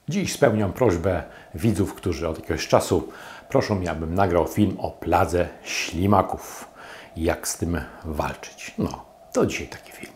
Dziś spełniam prośbę widzów, którzy od jakiegoś czasu proszą mnie, abym nagrał film o pladze ślimaków i jak z tym walczyć. No, to dzisiaj taki film.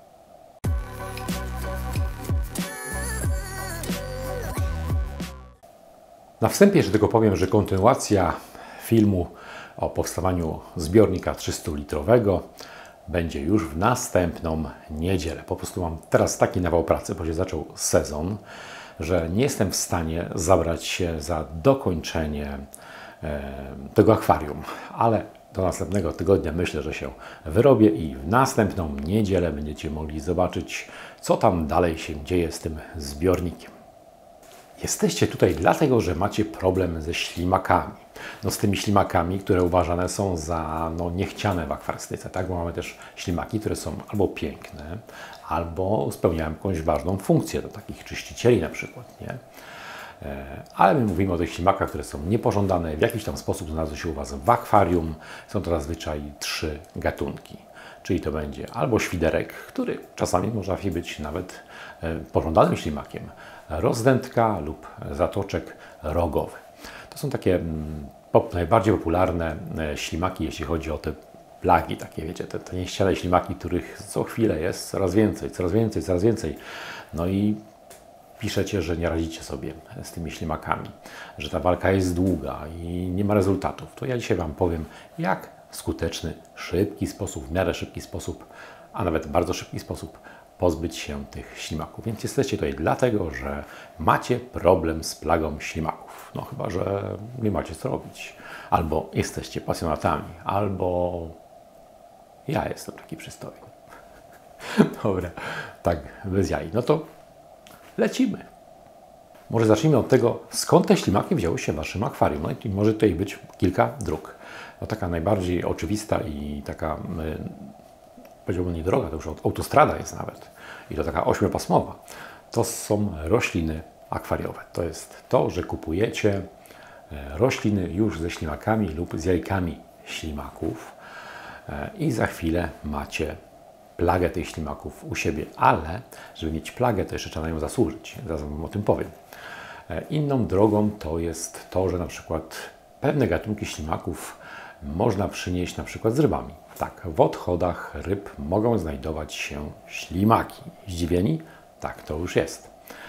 Na wstępie jeszcze tylko powiem, że kontynuacja filmu o powstawaniu zbiornika 300-litrowego będzie już w następną niedzielę. Po prostu mam teraz taki nawał pracy, bo się zaczął sezon, że nie jestem w stanie zabrać się za dokończenie tego akwarium, ale do następnego tygodnia myślę, że się wyrobię i w następną niedzielę będziecie mogli zobaczyć, co tam dalej się dzieje z tym zbiornikiem. Jesteście tutaj dlatego, że macie problem ze ślimakami. No z tymi ślimakami, które uważane są za niechciane w akwarystyce, tak? Bo mamy też ślimaki, które są albo piękne, albo spełniają jakąś ważną funkcję, do takich czyścicieli na przykład, nie? Ale my mówimy o tych ślimakach, które są niepożądane, w jakiś tam sposób znalazły się u Was w akwarium. Są to zazwyczaj 3 gatunki. Czyli to będzie albo świderek, który czasami można być nawet pożądanym ślimakiem, rozdętka lub zatoczek rogowy. To są takie najbardziej popularne ślimaki, jeśli chodzi o te plagi, takie wiecie, te niechciane ślimaki, których co chwilę jest coraz więcej, coraz więcej, coraz więcej. No i piszecie, że nie radzicie sobie z tymi ślimakami, że ta walka jest długa i nie ma rezultatów. To ja dzisiaj Wam powiem, jak w skuteczny, szybki sposób, w miarę szybki sposób, a nawet bardzo szybki sposób pozbyć się tych ślimaków. Więc jesteście tutaj dlatego, że macie problem z plagą ślimaków. No chyba, że nie macie co robić. Albo jesteście pasjonatami, albo ja jestem taki przystojny. Dobra, tak bez jaj. No to lecimy. Może zacznijmy od tego, skąd te ślimaki wzięły się w Waszym akwarium. No i może tutaj być kilka dróg. No taka najbardziej oczywista i taka, powiedziałbym, nie droga, to już autostrada jest nawet. I to taka 8-pasmowa. To są rośliny akwariowe. To jest to, że kupujecie rośliny już ze ślimakami lub z jajkami ślimaków i za chwilę macie plagę tych ślimaków u siebie, ale żeby mieć plagę, to jeszcze trzeba na nią zasłużyć. Zaraz Wam o tym powiem. Inną drogą to jest to, że na przykład pewne gatunki ślimaków można przynieść na przykład z rybami. Tak, w odchodach ryb mogą znajdować się ślimaki. Zdziwieni? Tak, to już jest.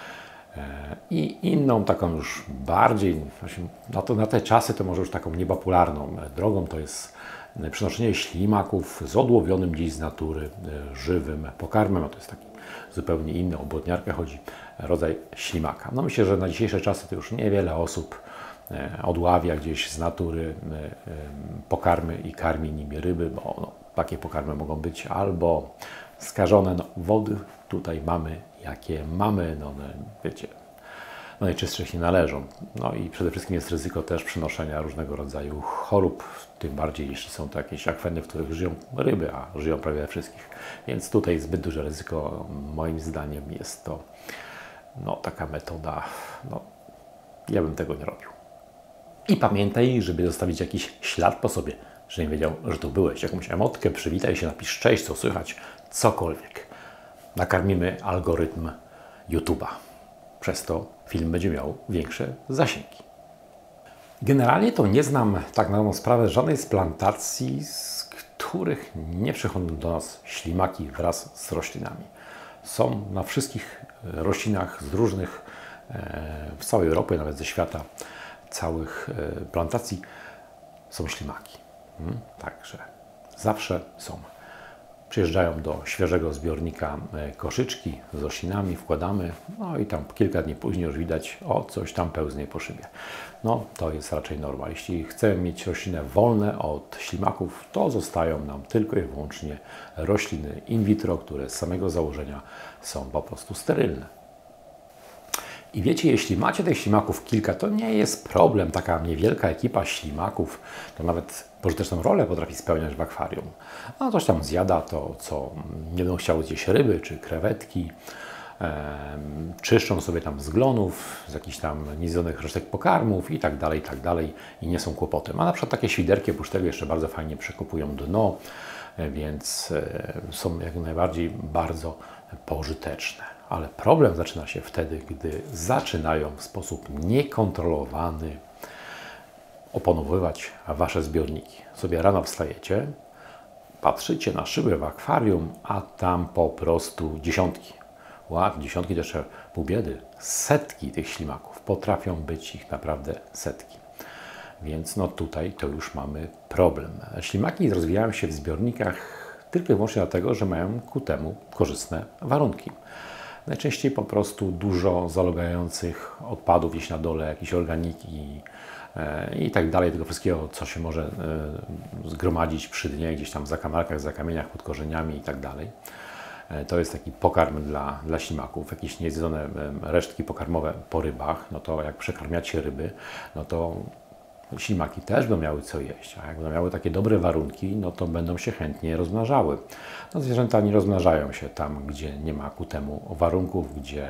I inną taką już bardziej, na te czasy to może już taką niepopularną drogą to jest przynoszenie ślimaków z odłowionym gdzieś z natury żywym pokarmem. No to jest taki zupełnie inny, o błotniarkę chodzi, rodzaj ślimaka. No myślę, że na dzisiejsze czasy to już niewiele osób odławia gdzieś z natury pokarmy i karmi nimi ryby, bo takie pokarmy mogą być albo skażone. Wody tutaj mamy jakie mamy, wiecie, najczystszych nie należą. No i przede wszystkim jest ryzyko też przenoszenia różnego rodzaju chorób, tym bardziej jeśli są to jakieś akweny, w których żyją ryby, a żyją prawie we wszystkich. Więc tutaj zbyt duże ryzyko, moim zdaniem jest to taka metoda, ja bym tego nie robił. I pamiętaj, żeby zostawić jakiś ślad po sobie, że nie wiedział, że tu byłeś. Jakąś emotkę, przywitaj się, napisz cześć, co słychać, cokolwiek. Nakarmimy algorytm YouTube'a. Przez to film będzie miał większe zasięgi. Generalnie to nie znam tak na dobrą sprawę żadnej z plantacji, z których nie przychodzą do nas ślimaki wraz z roślinami. Są na wszystkich roślinach z różnych, w całej Europie, nawet ze świata, całych plantacji są ślimaki. Także zawsze są. Przyjeżdżają do świeżego zbiornika koszyczki z roślinami, wkładamy, no i tam kilka dni później już widać, coś tam pełznie po szybie. To jest raczej norma. Jeśli chcemy mieć rośliny wolne od ślimaków, to zostają nam tylko i wyłącznie rośliny in vitro, które z samego założenia są po prostu sterylne. I wiecie, jeśli macie tych ślimaków kilka, to nie jest problem. Taka niewielka ekipa ślimaków to nawet pożyteczną rolę potrafi spełniać w akwarium. Coś tam zjada to, co nie będą chciały zjeść ryby czy krewetki. Czyszczą sobie tam z glonów, z jakichś tam niezjedzonych resztek pokarmów i tak dalej i nie są kłopotem. A na przykład takie świderki oprócz tego jeszcze bardzo fajnie przekopują dno, więc są jak najbardziej bardzo pożyteczne. Ale problem zaczyna się wtedy, gdy zaczynają w sposób niekontrolowany oponowywać Wasze zbiorniki. Sobie rano wstajecie, patrzycie na szybę w akwarium, a tam po prostu dziesiątki. Dziesiątki to jeszcze pół biedy. Setki tych ślimaków. Potrafią być ich naprawdę setki. Więc no tutaj to już mamy problem. Ślimaki rozwijają się w zbiornikach tylko i wyłącznie dlatego, że mają ku temu korzystne warunki. Najczęściej po prostu dużo zalogających odpadów gdzieś na dole, jakieś organiki i tak dalej, tego wszystkiego, co się może zgromadzić przy dnie, gdzieś tam w zakamarkach, zakamieniach, pod korzeniami i tak dalej. To jest taki pokarm dla ślimaków, jakieś niezjedzone resztki pokarmowe po rybach, no to jak przekarmiacie ryby, no to ślimaki też będą miały co jeść, a jak będą miały takie dobre warunki, no to będą się chętnie rozmnażały. No zwierzęta nie rozmnażają się tam, gdzie nie ma ku temu warunków, gdzie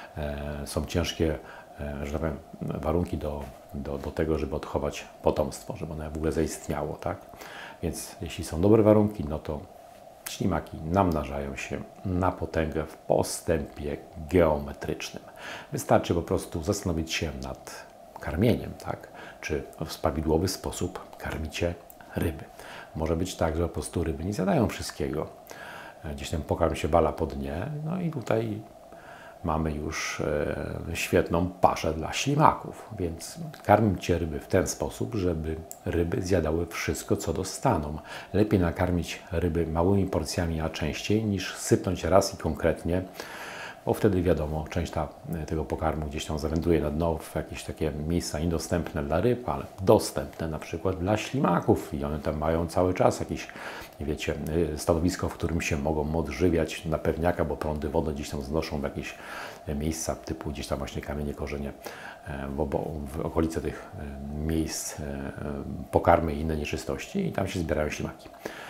są ciężkie, że tak powiem, warunki do tego, żeby odchować potomstwo, żeby ono w ogóle zaistniało, tak? Więc jeśli są dobre warunki, no to ślimaki namnażają się na potęgę w postępie geometrycznym. Wystarczy po prostu zastanowić się nad karmieniem, tak? Czy w prawidłowy sposób karmicie ryby. Może być tak, że po prostu ryby nie zjadają wszystkiego. Gdzieś ten pokarm się bala po dnie, no i tutaj mamy już świetną paszę dla ślimaków. Więc karmcie ryby w ten sposób, żeby ryby zjadały wszystko, co dostaną. Lepiej nakarmić ryby małymi porcjami, a częściej, niż sypnąć raz i konkretnie, bo wtedy wiadomo, część tego pokarmu gdzieś tam zawędruje na dno w jakieś takie miejsca niedostępne dla ryb, ale dostępne na przykład dla ślimaków i one tam mają cały czas jakieś, wiecie, stanowisko, w którym się mogą odżywiać na pewniaka, bo prądy wody gdzieś tam znoszą w jakieś miejsca typu gdzieś tam właśnie kamienie, korzenie, bo w okolice tych miejsc pokarmy i inne nieczystości i tam się zbierają ślimaki.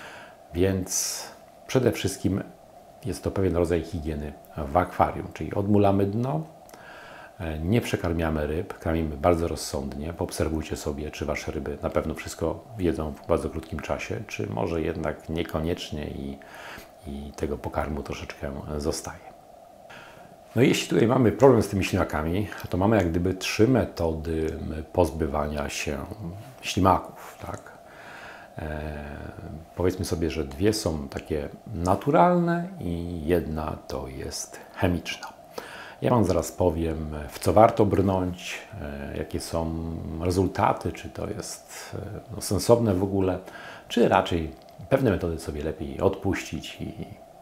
Więc przede wszystkim jest to pewien rodzaj higieny w akwarium, czyli odmulamy dno, nie przekarmiamy ryb, karmimy bardzo rozsądnie, poobserwujcie sobie, czy Wasze ryby na pewno wszystko jedzą w bardzo krótkim czasie, czy może jednak niekoniecznie i tego pokarmu troszeczkę zostaje. No i jeśli tutaj mamy problem z tymi ślimakami, to mamy jak gdyby 3 metody pozbywania się ślimaków, tak? Powiedzmy sobie, że 2 są takie naturalne i 1 to jest chemiczna. Ja Wam zaraz powiem, w co warto brnąć, jakie są rezultaty, czy to jest sensowne w ogóle, czy raczej pewne metody sobie lepiej odpuścić i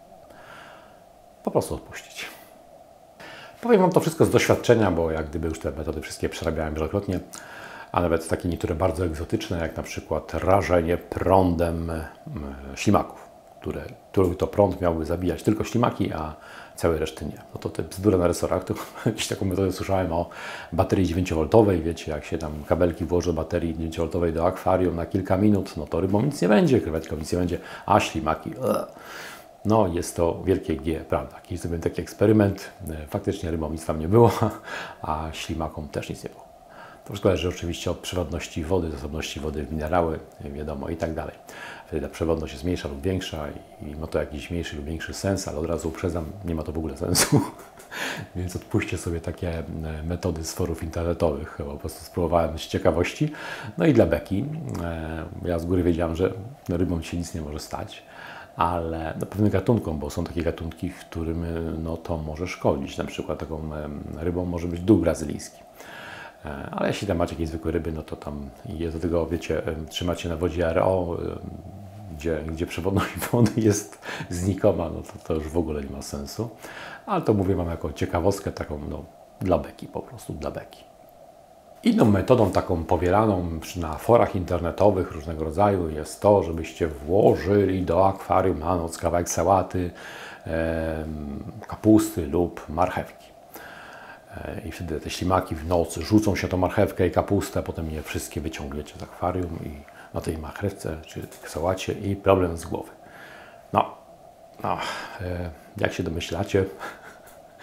po prostu odpuścić. Powiem Wam to wszystko z doświadczenia, bo jak gdyby już te metody wszystkie przerabiałem wielokrotnie, a nawet takie niektóre bardzo egzotyczne, jak na przykład rażenie prądem ślimaków, który to prąd miałby zabijać tylko ślimaki, a całej reszty nie. No to te bzdury na resorach, to jakąś taką metodę słyszałem o baterii 9V, wiecie, jak się tam kabelki włoży do baterii 9V do akwarium na kilka minut, no to rybom nic nie będzie, krewetkom nic nie będzie, a ślimaki, no jest to wielkie G, prawda. Kiedyś zrobiłem taki eksperyment, faktycznie rybom nic tam nie było, a ślimakom też nic nie było. To wszystko zależy oczywiście od przewodności wody, zasobności wody w minerały, wiadomo, i tak dalej. Wtedy ta przewodność jest mniejsza lub większa i ma to jakiś mniejszy lub większy sens, ale od razu uprzedzam, nie ma to w ogóle sensu. Więc odpuśćcie sobie takie metody z forów internetowych. Po prostu spróbowałem z ciekawości. No i dla beki. Ja z góry wiedziałem, że rybom się nic nie może stać, ale pewnym gatunkom, bo są takie gatunki, w którym no, to może szkodzić. Na przykład taką rybą może być dół brazylijski. Ale jeśli tam macie jakieś zwykłe ryby, no to tam jest do tego, wiecie, trzymacie na wodzie RO, gdzie przewodność wody jest znikoma, no to już w ogóle nie ma sensu. Ale to mówię Wam jako ciekawostkę taką, no, dla beki, po prostu dla beki. Inną metodą taką powielaną na forach internetowych różnego rodzaju jest to, żebyście włożyli do akwarium na noc kawałek sałaty, kapusty lub marchewki. I wtedy te ślimaki w nocy rzucą się tą marchewkę i kapustę, a potem je wszystkie wyciągniecie z akwarium i na tej marchewce czy sałacie i problem z głowy. No, jak się domyślacie,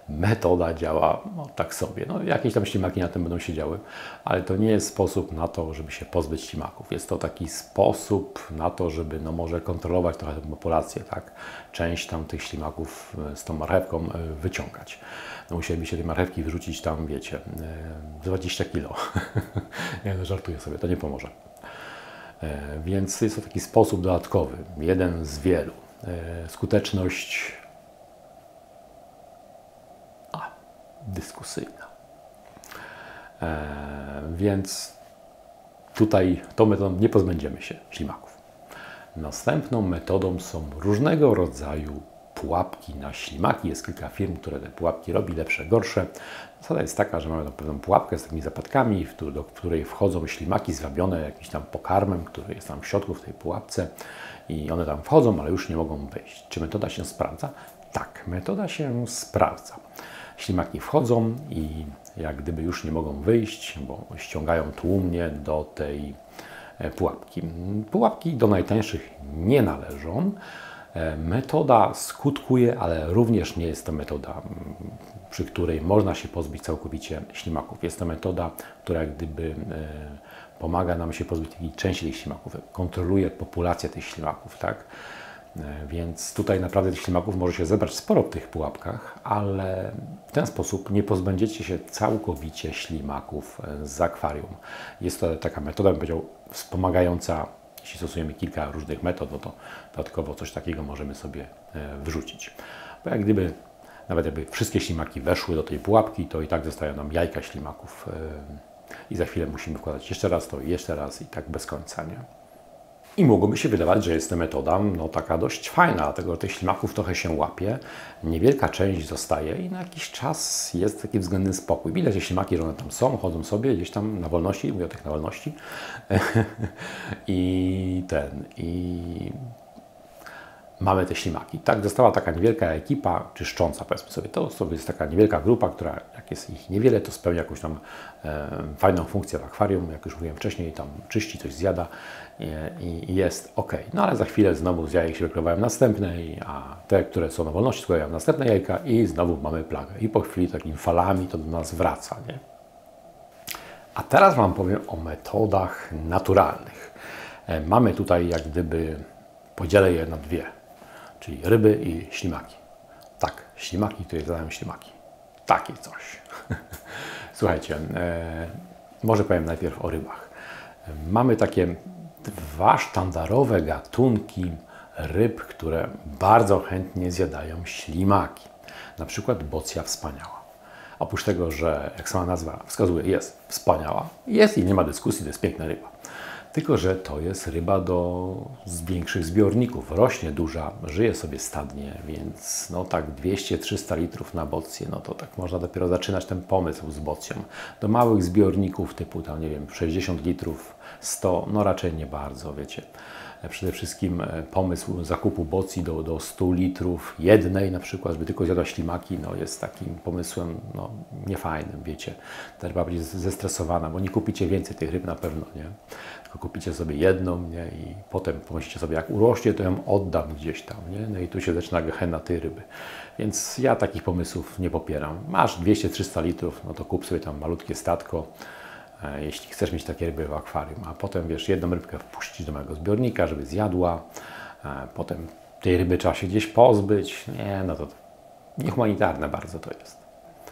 metoda działa no, tak sobie. No, jakieś tam ślimaki na tym będą siedziały, ale to nie jest sposób na to, żeby się pozbyć ślimaków. Jest to taki sposób na to, żeby no, może kontrolować trochę tę populację, tak? Część tam tych ślimaków z tą marchewką wyciągać. No, musieliby się tej marchewki wyrzucić tam, wiecie, 20 kilo. Ja no, żartuję sobie, to nie pomoże. Więc jest to taki sposób dodatkowy, jeden z wielu. Skuteczność dyskusyjna. Więc tutaj tą metodą nie pozbędziemy się ślimaków. Następną metodą są różnego rodzaju pułapki na ślimaki. Jest kilka firm, które te pułapki robi, lepsze, gorsze. Zasada jest taka, że mamy tą pewną pułapkę z takimi zapadkami, do której wchodzą ślimaki zwabione jakimś tam pokarmem, który jest tam w środku w tej pułapce i one tam wchodzą, ale już nie mogą wyjść. Czy metoda się sprawdza? Tak, metoda się sprawdza. Ślimaki wchodzą i jak gdyby już nie mogą wyjść, bo ściągają tłumnie do tej pułapki. Pułapki do najtańszych nie należą. Metoda skutkuje, ale również nie jest to metoda, przy której można się pozbyć całkowicie ślimaków. Jest to metoda, która jak gdyby pomaga nam się pozbyć takiej części tych ślimaków, kontroluje populację tych ślimaków, tak? Więc tutaj naprawdę tych ślimaków może się zebrać sporo w tych pułapkach, ale w ten sposób nie pozbędziecie się całkowicie ślimaków z akwarium. Jest to taka metoda, bym powiedział, wspomagająca. Jeśli stosujemy kilka różnych metod, no to dodatkowo coś takiego możemy sobie wrzucić. Bo jak gdyby, nawet jakby wszystkie ślimaki weszły do tej pułapki, to i tak zostają nam jajka ślimaków i za chwilę musimy wkładać jeszcze raz to i jeszcze raz i tak bez końca, nie? I mogłoby się wydawać, że jest to metoda no, taka dość fajna, dlatego że tych ślimaków trochę się łapie, niewielka część zostaje i na jakiś czas jest taki względny spokój. Widać, że ślimaki, że one tam są, chodzą sobie gdzieś tam na wolności, mówię o tych na wolności i mamy te ślimaki. Tak, została taka niewielka ekipa czyszcząca, powiedzmy sobie. To jest taka niewielka grupa, która jak jest ich niewiele, to spełnia jakąś tam fajną funkcję w akwarium, jak już mówiłem wcześniej, tam czyści, coś zjada i jest ok. No ale za chwilę znowu z jajek się wykrywają następne, a te, które są na wolności, składają następne jajka i znowu mamy plagę. I po chwili takimi falami to do nas wraca, nie? A teraz Wam powiem o metodach naturalnych. Mamy tutaj jak gdyby, podzielę je na dwie, czyli ryby i ślimaki. Tak, ślimaki, które zadają ślimaki. Takie coś. Słuchajcie, może powiem najpierw o rybach. Mamy takie dwa sztandarowe gatunki ryb, które bardzo chętnie zjadają ślimaki. Na przykład bocja wspaniała. Oprócz tego, że jak sama nazwa wskazuje, jest wspaniała, jest i nie ma dyskusji, to jest piękna ryba. Tylko że to jest ryba z większych zbiorników. Rośnie duża, żyje sobie stadnie, więc no tak 200-300 litrów na bocję, no to tak można dopiero zaczynać ten pomysł z bocją. Do małych zbiorników typu tam, nie wiem, 60 litrów, 100, no raczej nie bardzo, wiecie. Przede wszystkim pomysł zakupu bocji do 100 litrów jednej na przykład, żeby tylko zjadła ślimaki, no jest takim pomysłem no, niefajnym, wiecie. Ta ryba będzie zestresowana, bo nie kupicie więcej tych ryb na pewno, nie? Tylko kupicie sobie jedną, nie? I potem pomyślicie sobie, jak urośnie, to ją oddam gdzieś tam, nie? No i tu się zaczyna gehenna tej ryby. Więc ja takich pomysłów nie popieram. Masz 200-300 litrów, no to kup sobie tam malutkie statko, jeśli chcesz mieć takie ryby w akwarium, a potem, wiesz, jedną rybkę wpuścić do małego zbiornika, żeby zjadła, potem tej ryby trzeba się gdzieś pozbyć, nie, no to niehumanitarne bardzo to jest.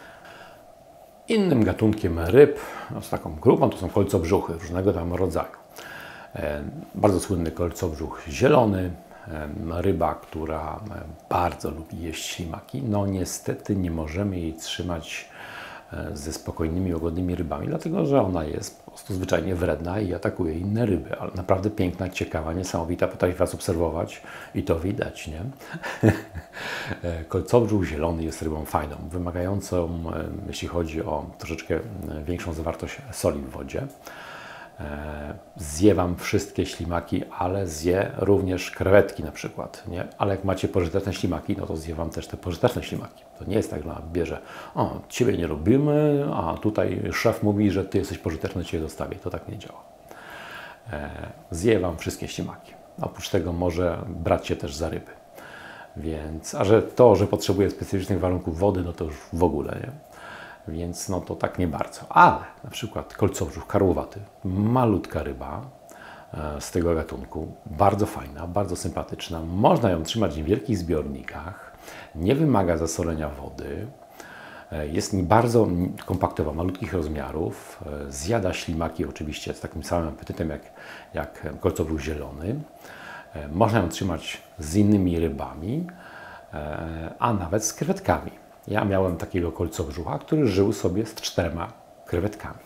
Innym gatunkiem ryb, no z taką grupą, to są kolcobrzuchy różnego tam rodzaju. Bardzo słynny kolcobrzuch zielony, ryba, która bardzo lubi jeść ślimaki. No niestety nie możemy jej trzymać ze spokojnymi, łagodnymi rybami, dlatego że ona jest po prostu zwyczajnie wredna i atakuje inne ryby, ale naprawdę piękna, ciekawa, niesamowita, potrafi Was obserwować i to widać, nie? Kolcobrzuch zielony jest rybą fajną, wymagającą, jeśli chodzi o troszeczkę większą zawartość soli w wodzie. Zje Wam wszystkie ślimaki, ale zje również krewetki na przykład, nie? Ale jak macie pożyteczne ślimaki, no to zje Wam też te pożyteczne ślimaki. To nie jest tak, że ona bierze, o, Ciebie nie lubimy, a tutaj szef mówi, że Ty jesteś pożyteczny, Cię dostawię. To tak nie działa. Zje Wam wszystkie ślimaki. Oprócz tego może brać się też za ryby. Więc, a że to, że potrzebuje specyficznych warunków wody, no to już w ogóle, nie? Więc no to tak nie bardzo. Ale na przykład kolcobrzuch karłowaty, malutka ryba z tego gatunku, bardzo fajna, bardzo sympatyczna. Można ją trzymać w wielkich zbiornikach, nie wymaga zasolenia wody, jest bardzo kompaktowa, malutkich rozmiarów, zjada ślimaki oczywiście z takim samym apetytem jak kolcobrzuch zielony. Można ją trzymać z innymi rybami, a nawet z krewetkami. Ja miałem takiego kolcobrzucha, który żył sobie z 4 krewetkami.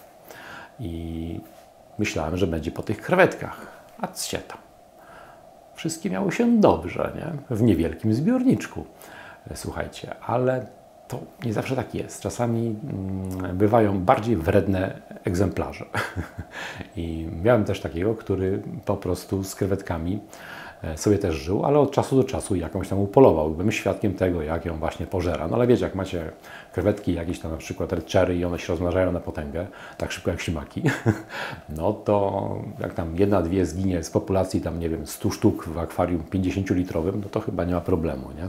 I myślałem, że będzie po tych krewetkach. A co tam? Wszystkie miały się dobrze, nie? W niewielkim zbiorniczku. Słuchajcie, ale to nie zawsze tak jest. Czasami bywają bardziej wredne egzemplarze. I miałem też takiego, który po prostu z krewetkami sobie też żył, ale od czasu do czasu jakąś tam upolował. Byłem świadkiem tego, jak ją właśnie pożera. No ale wiecie, jak macie krewetki jakieś tam na przykład redczery i one się rozmnażają na potęgę, tak szybko jak ślimaki, no to jak tam 1-2 zginie z populacji tam, nie wiem, 100 sztuk w akwarium 50-litrowym, no to chyba nie ma problemu, nie?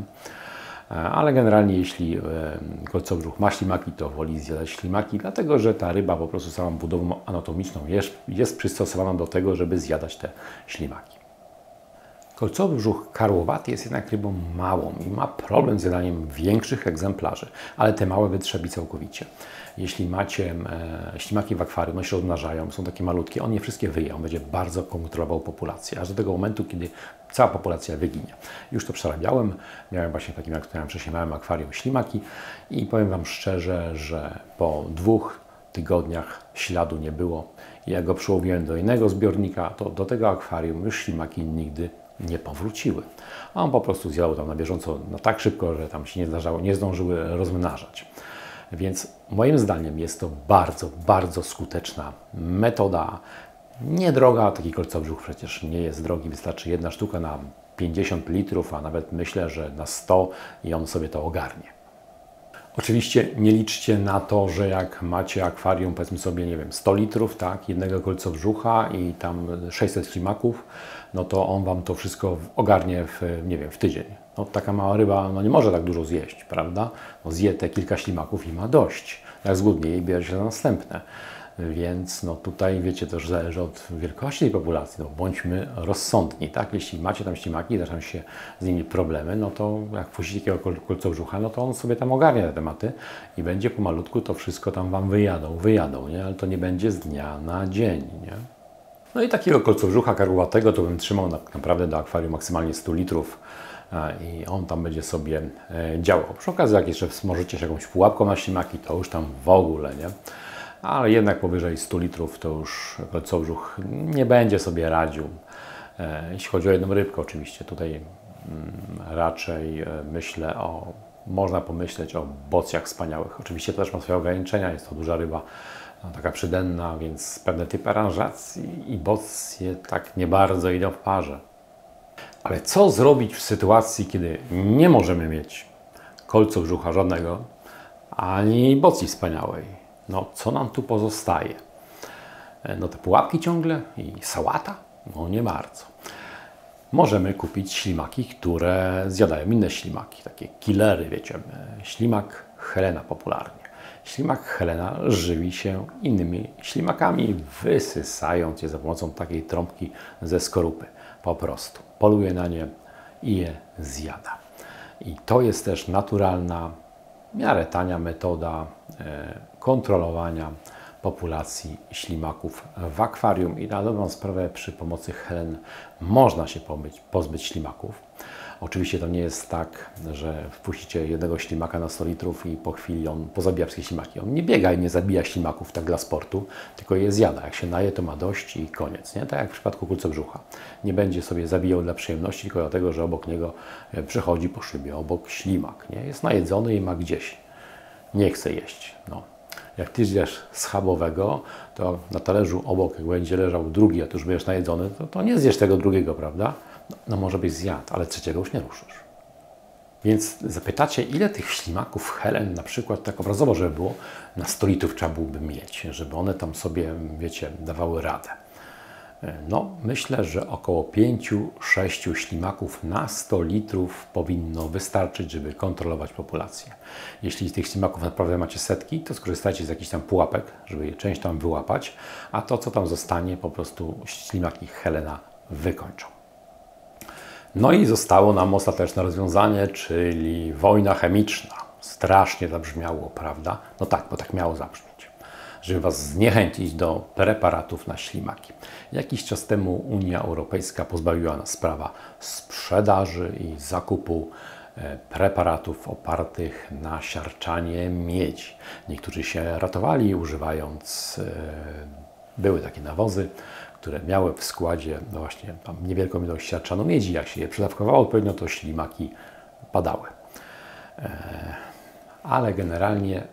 Ale generalnie jeśli kolcobrzuch ma ślimaki, to woli zjadać ślimaki, dlatego że ta ryba po prostu samą budową anatomiczną jest przystosowana do tego, żeby zjadać te ślimaki. Kolcobrzuch karłowaty jest jednak rybą małą i ma problem z jadaniem większych egzemplarzy, ale te małe wytrzebi całkowicie. Jeśli macie ślimaki w akwarium, one się rozmnażają, są takie malutkie, on je wszystkie wyje, on będzie bardzo kontrolował populację, aż do tego momentu, kiedy cała populacja wyginie. Już to przerabiałem, miałem właśnie takim, jak wspomniałem wcześniej, małym akwarium ślimaki i powiem Wam szczerze, że po 2 tygodniach śladu nie było. I jak go przyłowiłem do innego zbiornika, to do tego akwarium już ślimaki nigdy nie powróciły. A on po prostu zjadał tam na bieżąco tak szybko, że tam się nie zdążyły rozmnażać. Więc moim zdaniem jest to bardzo, bardzo skuteczna metoda. Niedroga, taki kolcobrzuch przecież nie jest drogi, wystarczy 1 sztuka na 50 litrów, a nawet myślę, że na 100 i on sobie to ogarnie. Oczywiście nie liczcie na to, że jak macie akwarium, powiedzmy sobie, nie wiem, 100 litrów, tak, jednego kolcobrzucha i tam 600 ślimaków, no to on Wam to wszystko ogarnie nie wiem, w tydzień. No taka mała ryba no nie może tak dużo zjeść, prawda? No zje te kilka ślimaków i ma dość. Jak zgłodnieje i bierze się za następne. Więc no tutaj, wiecie, też zależy od wielkości tej populacji. No bądźmy rozsądni, tak? Jeśli macie tam ślimaki i zaczną się z nimi problemy, no to jak wpuścicie takiego kolcobrzucha, no to on sobie tam ogarnia te tematy i będzie pomalutku to wszystko tam Wam wyjadą, nie? Ale to nie będzie z dnia na dzień, nie? No i takiego kolcobrzucha karłowatego to bym trzymał naprawdę do akwarium maksymalnie 100 litrów i on tam będzie sobie działał. Przy okazji, jak jeszcze smożycie się jakąś pułapką na ślimaki, to już tam w ogóle, nie? Ale jednak powyżej 100 litrów to już kolcobrzuch nie będzie sobie radził. Jeśli chodzi o jedną rybkę oczywiście, tutaj raczej można pomyśleć o bocjach wspaniałych. Oczywiście to też ma swoje ograniczenia, jest to duża ryba, taka przydenna, więc pewne typy aranżacji i bocje tak nie bardzo idą w parze. Ale co zrobić w sytuacji, kiedy nie możemy mieć kolcobrzucha żadnego, ani bocji wspaniałej? No, co nam tu pozostaje? No te pułapki ciągle i sałata? No nie bardzo. Możemy kupić ślimaki, które zjadają inne ślimaki, takie killery, wiecie, ślimak Helena popularnie. Ślimak Helena żywi się innymi ślimakami, wysysając je za pomocą takiej trąbki ze skorupy. Po prostu poluje na nie i je zjada. I to jest też naturalna, w miarę tania metoda kontrolowania populacji ślimaków w akwarium i na dobrą sprawę przy pomocy Helen można się pozbyć ślimaków. Oczywiście to nie jest tak, że wpuścicie jednego ślimaka na 100 litrów i po chwili on pozabija wszystkie ślimaki. On nie biega i nie zabija ślimaków tak dla sportu, tylko je zjada. Jak się naje, to ma dość i koniec. Nie? Tak jak w przypadku kolcobrzucha. Nie będzie sobie zabijał dla przyjemności, tylko dlatego, że obok niego przechodzi po szybie obok ślimak. Nie? Jest najedzony i ma gdzieś. Nie chce jeść. No. Jak ty zjesz schabowego, to na talerzu obok, jak będzie leżał drugi, a ty już będziesz najedzony, to nie zjesz tego drugiego, prawda? No może byś zjadł, ale trzeciego już nie ruszysz. Więc zapytacie, ile tych ślimaków Helen, na przykład tak obrazowo, żeby było, na 100 litrów trzeba byłoby mieć, żeby one tam sobie, wiecie, dawały radę. No, myślę, że około 5-6 ślimaków na 100 litrów powinno wystarczyć, żeby kontrolować populację. Jeśli tych ślimaków naprawdę macie setki, to skorzystajcie z jakichś tam pułapek, żeby je część tam wyłapać, a to, co tam zostanie, po prostu ślimaki Helena wykończą. No i zostało nam ostateczne rozwiązanie, czyli wojna chemiczna. Strasznie zabrzmiało, prawda? No tak, bo tak miało zabrzmieć. Żeby Was zniechęcić do preparatów na ślimaki. Jakiś czas temu Unia Europejska pozbawiła nas prawa sprzedaży i zakupu preparatów opartych na siarczanie miedzi. Niektórzy się ratowali, używając, były takie nawozy, które miały w składzie no właśnie tam niewielką ilość siarczanu miedzi. Jak się je przedawkowało odpowiednio, to ślimaki padały. Ale generalnie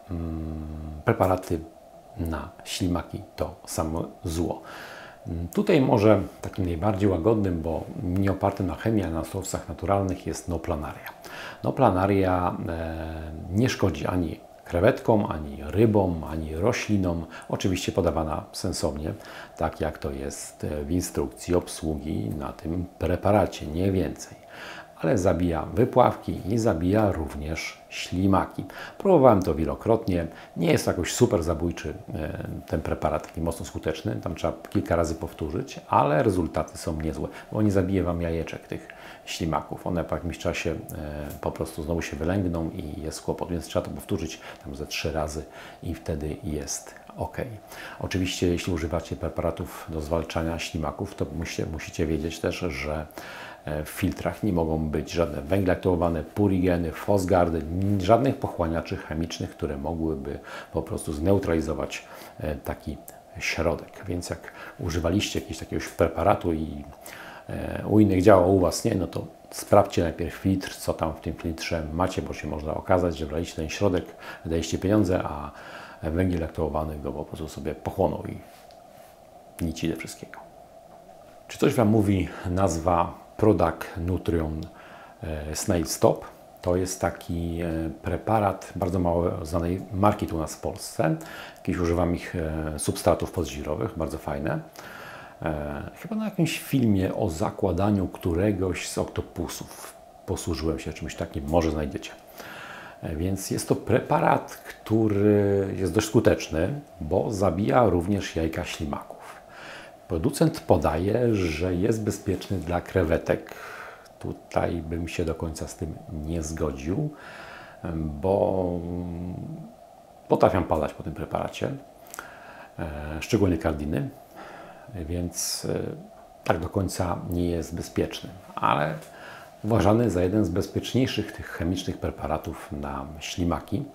preparaty na ślimaki to samo zło. Tutaj może takim najbardziej łagodnym, bo nie opartym na chemii, ale na surowcach naturalnych jest Noplanaria. Noplanaria nie szkodzi ani krewetkom, ani rybom, ani roślinom. Oczywiście podawana sensownie, tak jak to jest w instrukcji obsługi na tym preparacie, nie więcej. Ale zabija wypławki i zabija również ślimaki. Próbowałem to wielokrotnie. Nie jest jakoś super zabójczy ten preparat, taki mocno skuteczny. Tam trzeba kilka razy powtórzyć, ale rezultaty są niezłe, bo nie zabije Wam jajeczek tych ślimaków. One po jakimś czasie po prostu znowu się wylęgną i jest kłopot, więc trzeba to powtórzyć tam ze 3 razy i wtedy jest ok. Oczywiście, jeśli używacie preparatów do zwalczania ślimaków, to musicie wiedzieć też, że w filtrach nie mogą być żadne węgle aktywowane, purigeny, fosgardy, żadnych pochłaniaczy chemicznych, które mogłyby po prostu zneutralizować taki środek. Więc jak używaliście jakiegoś takiego preparatu i u innych działa, u Was nie, no to sprawdźcie najpierw filtr, co tam w tym filtrze macie, bo się można okazać, że wlaliście ten środek, wydaliście pieniądze, a węgiel aktywowany go po prostu sobie pochłonął i nic ile wszystkiego. Czy coś Wam mówi nazwa Prodac Nutrion Snail Stop? To jest taki preparat bardzo mało znanej marki tu u nas w Polsce. Jakieś używam ich substratów podżirowych, bardzo fajne. Chyba na jakimś filmie o zakładaniu któregoś z oktopusów posłużyłem się czymś takim, może znajdziecie. Więc jest to preparat, który jest dość skuteczny, bo zabija również jajka ślimaków. Producent podaje, że jest bezpieczny dla krewetek. Tutaj bym się do końca z tym nie zgodził, bo potrafią padać po tym preparacie, szczególnie kardiny, więc tak do końca nie jest bezpieczny, ale uważany za jeden z bezpieczniejszych tych chemicznych preparatów na ślimaki.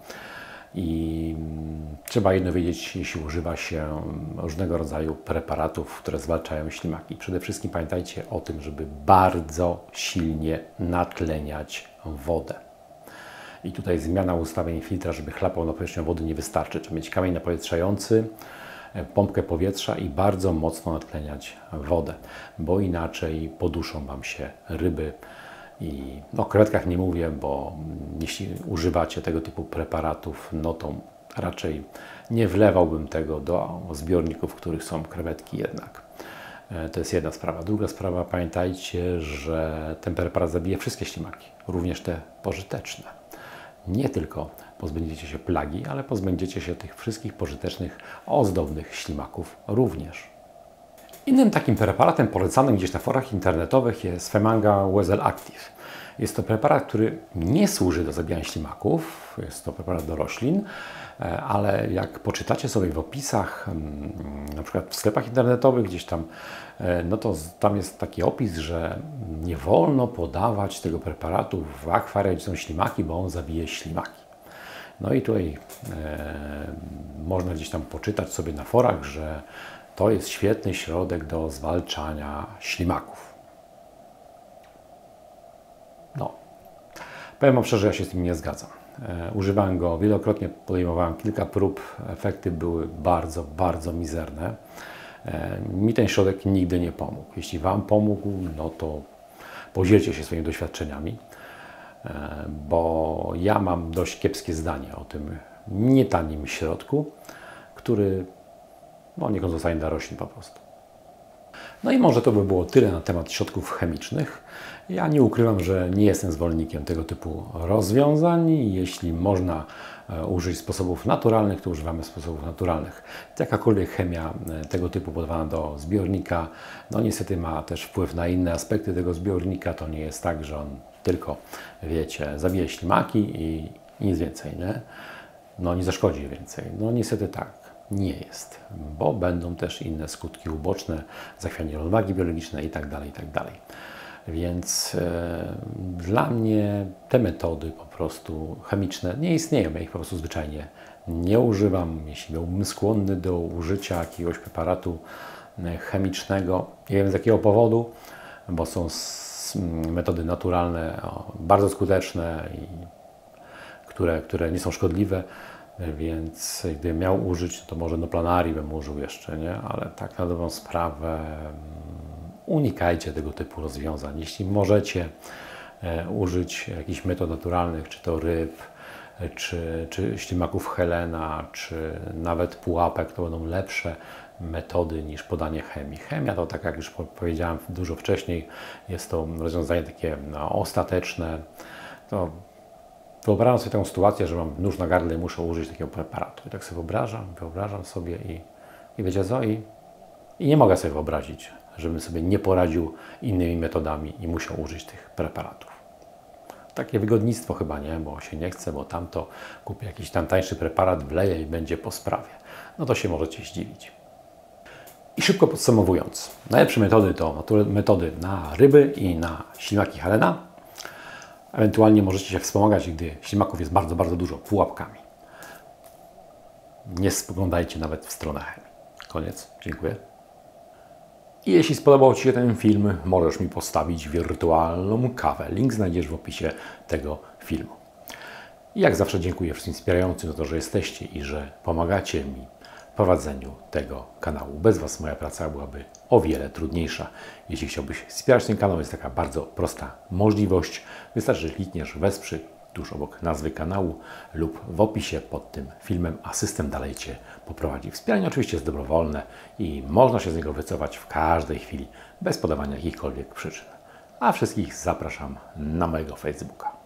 I trzeba jedno wiedzieć, jeśli używa się różnego rodzaju preparatów, które zwalczają ślimaki. Przede wszystkim pamiętajcie o tym, żeby bardzo silnie natleniać wodę. I tutaj zmiana ustawień filtra, żeby chlapał na powierzchnię wody, nie wystarczy. Trzeba mieć kamień napowietrzający, pompkę powietrza i bardzo mocno natleniać wodę, bo inaczej poduszą Wam się ryby. I o krewetkach nie mówię, bo jeśli używacie tego typu preparatów, no to raczej nie wlewałbym tego do zbiorników, w których są krewetki jednak. To jest jedna sprawa. Druga sprawa, pamiętajcie, że ten preparat zabije wszystkie ślimaki, również te pożyteczne. Nie tylko pozbędziecie się plagi, ale pozbędziecie się tych wszystkich pożytecznych, ozdobnych ślimaków również. Innym takim preparatem polecanym gdzieś na forach internetowych jest Femanga Weasel Active. Jest to preparat, który nie służy do zabijania ślimaków, jest to preparat do roślin, ale jak poczytacie sobie w opisach, na przykład w sklepach internetowych gdzieś tam, no to tam jest taki opis, że nie wolno podawać tego preparatu w akwariach, gdzie są ślimaki, bo on zabije ślimaki. No i tutaj można gdzieś tam poczytać sobie na forach, że to jest świetny środek do zwalczania ślimaków. No, powiem Wam szczerze, ja się z tym nie zgadzam. Używałem go wielokrotnie, podejmowałem kilka prób, efekty były bardzo, bardzo mizerne. Mi ten środek nigdy nie pomógł. Jeśli Wam pomógł, no to podzielcie się swoimi doświadczeniami, bo ja mam dość kiepskie zdanie o tym nietanim środku, który no, niech on zostanie dla roślin po prostu. No i może to by było tyle na temat środków chemicznych. Ja nie ukrywam, że nie jestem zwolennikiem tego typu rozwiązań. Jeśli można użyć sposobów naturalnych, to używamy sposobów naturalnych. Jakakolwiek chemia tego typu podawana do zbiornika, no niestety ma też wpływ na inne aspekty tego zbiornika. To nie jest tak, że on tylko, wiecie, zabije ślimaki i nic więcej, nie? No nie zaszkodzi więcej. No niestety tak nie jest, bo będą też inne skutki uboczne, zachwianie równowagi biologicznej itd., itd. Więc dla mnie te metody po prostu chemiczne nie istnieją. Ja ich po prostu zwyczajnie nie używam. Jeśli byłbym skłonny do użycia jakiegoś preparatu chemicznego, nie wiem z jakiego powodu, bo są metody naturalne bardzo skuteczne i które nie są szkodliwe, więc gdybym miał użyć, to może Noplanarii bym użył jeszcze, nie? Ale tak na dobrą sprawę unikajcie tego typu rozwiązań. Jeśli możecie użyć jakichś metod naturalnych, czy to ryb, czy ślimaków Helena, czy nawet pułapek, to będą lepsze metody niż podanie chemii. Chemia to, tak jak już powiedziałem dużo wcześniej, jest to rozwiązanie takie ostateczne. To wyobrażam sobie taką sytuację, że mam nóż na gardle i muszę użyć takiego preparatu. I tak sobie wyobrażam sobie i wiecie co? I nie mogę sobie wyobrazić, żebym sobie nie poradził innymi metodami i musiał użyć tych preparatów. Takie wygodnictwo chyba nie, bo się nie chce, bo tamto kupię jakiś tam tańszy preparat, wleję i będzie po sprawie. No to się możecie zdziwić. I szybko podsumowując, najlepsze metody to metody na ryby i na ślimaki Helena. Ewentualnie możecie się wspomagać, gdy ślimaków jest bardzo, bardzo dużo, pułapkami. Nie spoglądajcie nawet w stronę chemii. Koniec. Dziękuję. I jeśli spodobał Ci się ten film, możesz mi postawić wirtualną kawę. Link znajdziesz w opisie tego filmu. I jak zawsze dziękuję wszystkim wspierającym za to, że jesteście i że pomagacie mi w prowadzeniu tego kanału. Bez Was moja praca byłaby o wiele trudniejsza. Jeśli chciałbyś wspierać ten kanał, jest taka bardzo prosta możliwość. Wystarczy, że klikniesz wesprzyj tuż obok nazwy kanału lub w opisie pod tym filmem, a system dalej Cię poprowadzi. Wspieranie oczywiście jest dobrowolne i można się z niego wycofać w każdej chwili bez podawania jakichkolwiek przyczyn. A wszystkich zapraszam na mojego Facebooka.